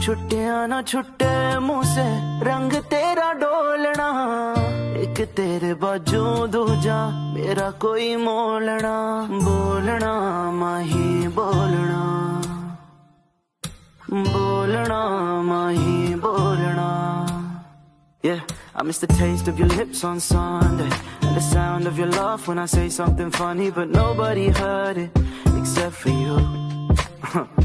छुट्टियां ना छुट्टे मुँह से रंग तेरा डोलना, एक तेरे बाजू दूजा मेरा कोई मोलना, बोलना माही बोलना, बोलना माही बोलना. Yeah, I miss the taste of your lips on Sunday, and the sound of your laugh when I say something funny, but nobody heard it except for you.